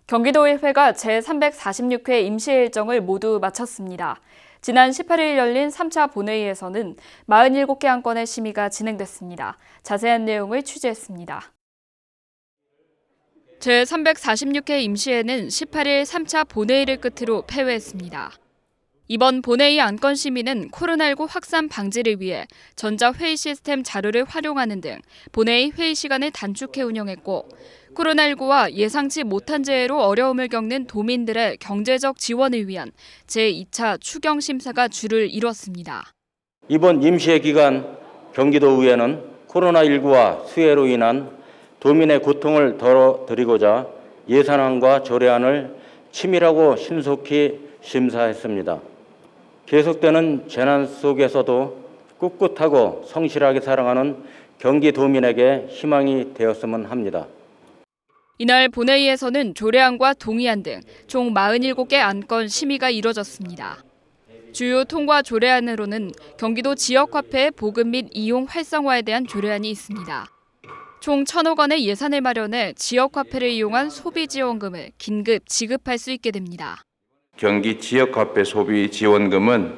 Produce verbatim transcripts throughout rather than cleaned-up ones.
경기도의회가 제삼백사십육 회 임시 일정을 모두 마쳤습니다. 지난 십팔 일 열린 삼 차 본회의에서는 사십칠 개 안건의 심의가 진행됐습니다. 자세한 내용을 취재했습니다. 제삼백사십육 회 임시회는 십팔 일 삼 차 본회의를 끝으로 폐회했습니다. 이번 본회의 안건 심의는 코로나십구 확산 방지를 위해 전자회의 시스템 자료를 활용하는 등 본회의 회의 시간을 단축해 운영했고, 코로나십구와 예상치 못한 재해로 어려움을 겪는 도민들의 경제적 지원을 위한 제이 차 추경 심사가 주를 이뤘습니다. 이번 임시회 기간 경기도의회는 코로나십구와 수해로 인한 도민의 고통을 덜어드리고자 예산안과 조례안을 치밀하고 신속히 심사했습니다. 계속되는 재난 속에서도 꿋꿋하고 성실하게 살아가는 경기도민에게 희망이 되었으면 합니다. 이날 본회의에서는 조례안과 동의안 등 총 사십칠 개 안건 심의가 이뤄졌습니다. 주요 통과 조례안으로는 경기도 지역화폐의 보급 및 이용 활성화에 대한 조례안이 있습니다. 총 천억 원의 예산을 마련해 지역화폐를 이용한 소비지원금을 긴급 지급할 수 있게 됩니다. 경기 지역화폐 소비지원금은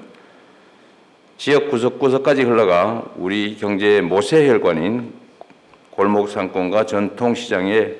지역 구석구석까지 흘러가 우리 경제의 모세혈관인 골목상권과 전통시장에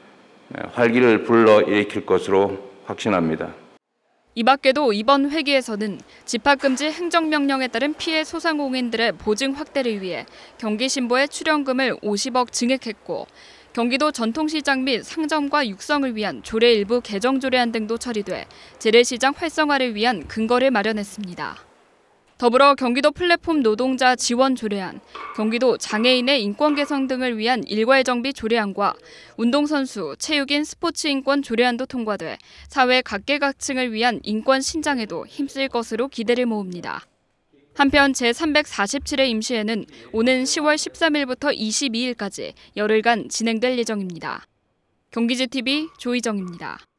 활기를 불러일으킬 것으로 확신합니다. 이 밖에도 이번 회기에서는 집합금지 행정명령에 따른 피해 소상공인들의 보증 확대를 위해 경기신보의 출연금을 오십억 증액했고, 경기도 전통시장 및 상점과 육성을 위한 조례 일부 개정 조례안 등도 처리돼 재래시장 활성화를 위한 근거를 마련했습니다. 더불어 경기도 플랫폼 노동자 지원 조례안, 경기도 장애인의 인권 개선 등을 위한 일괄 정비 조례안과 운동선수, 체육인 스포츠 인권 조례안도 통과돼 사회 각계각층을 위한 인권 신장에도 힘쓸 것으로 기대를 모읍니다. 한편 제삼백사십칠 회 임시회는 오는 시월 십삼일부터 이십이일까지 열흘간 진행될 예정입니다. 경기지티비 조희정입니다.